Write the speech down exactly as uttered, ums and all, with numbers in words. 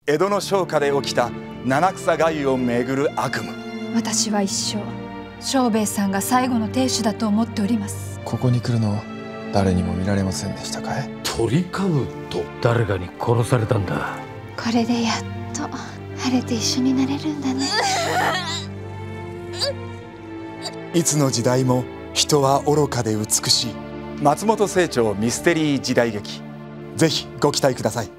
江戸の商家で起きた七草がゆをめぐる悪夢。 私は一生庄兵衛さんが最後の亭主だと思っております。 ここに来るの誰にも見られませんでしたかい？ 鳥かぶと誰かに殺されたんだ。 これでやっと晴れて一緒になれるんだね。 いつの時代も人は愚かで美しい。松本清張ミステリー時代劇、ぜひご期待ください。